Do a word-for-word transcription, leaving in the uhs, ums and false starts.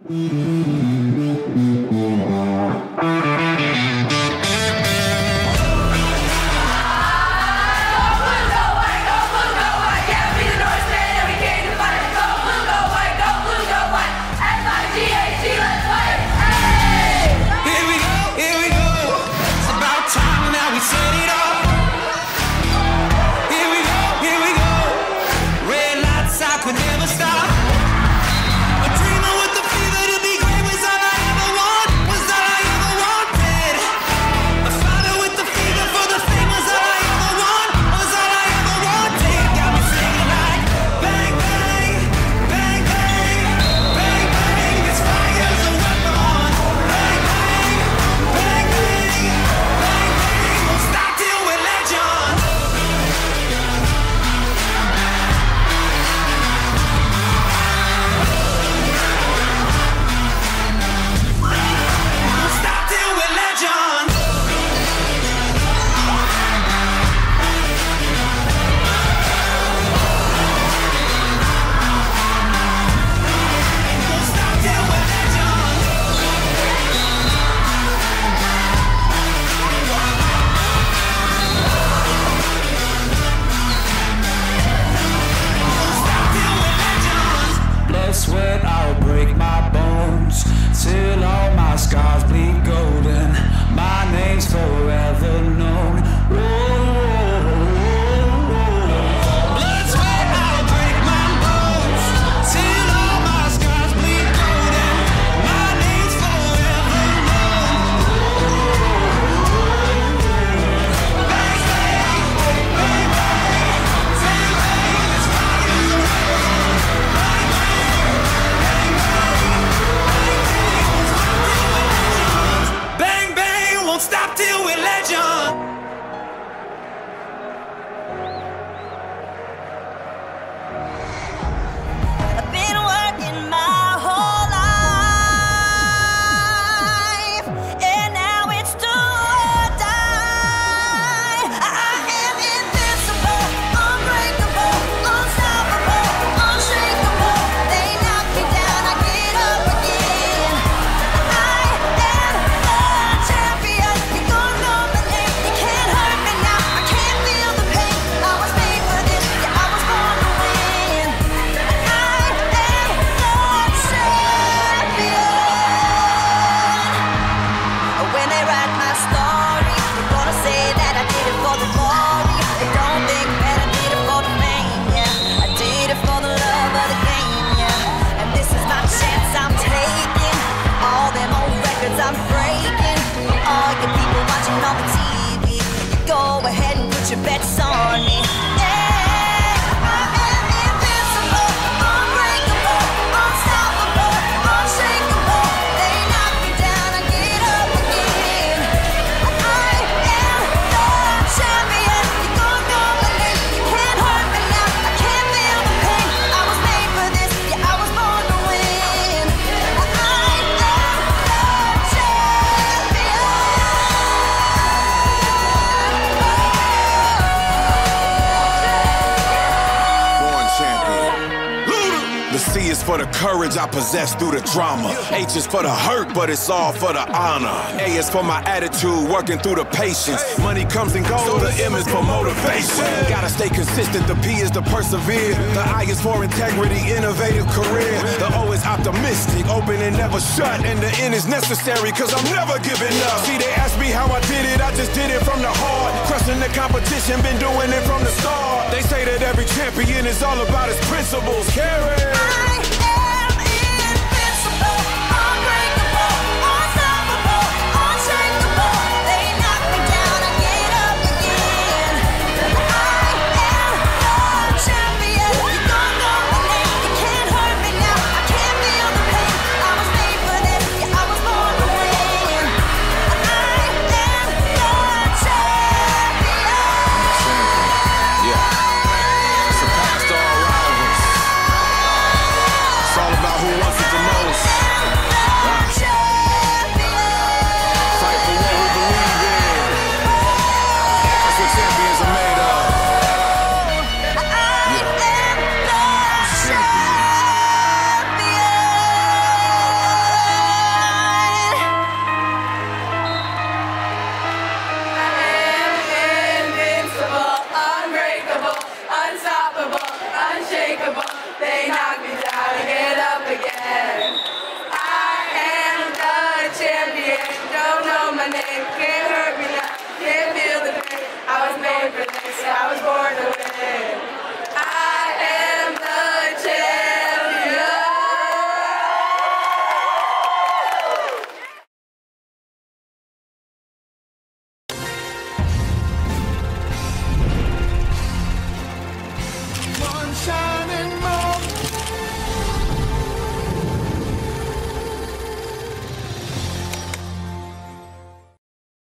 Sweat, I'll break my bones till all my scars bleed golden. My name's forever known. Blood, sweat, I'll break my bones till all my scars bleed golden. My name's forever known. Bang, bang, bang, bang, bang, bang, it's fire. Won't stop till we're legend. I've been working my whole life, and now it's do or die. I am invincible, unbreakable, unstoppable, unshakable. They knock me down, I get up again. I am the champion. You don't know my name, you can't hurt me now. I can't feel the pain. I was made for this, yeah, I was born to win. I am the champion. When they write my story, they're gonna say that I did it for the glory. They don't think that I did it for the fame, yeah. I did it for the love of the game, yeah. And this is my chance I'm taking. All them old records I'm breaking. All you people watching on the T V, you go ahead and put your bets on me. Yeah, I am invincible, unbreakable, unstoppable, unshakable. They knock me down, I get up again. I am the champion. You don't know my name, you can't hurt me now. I can't feel the pain. I was made for this, yeah, I was born to win. I am the champion. Born champion. The C is for the courage I possess through the drama. H is for the hurt, but it's all for the honor. A is for my attitude, working through the patience. Money comes and goes, so the M is for motivation. Gotta stay consistent, the P is to persevere. The I is for integrity, innovative career. The O is optimistic, open and never shut. And the N is necessary, cause I'm never giving up. See, they ask me how I did it, I just did it from the heart. Crushing the competition, been doing it from the start. They say that every champion is all about his principles. Carry. I am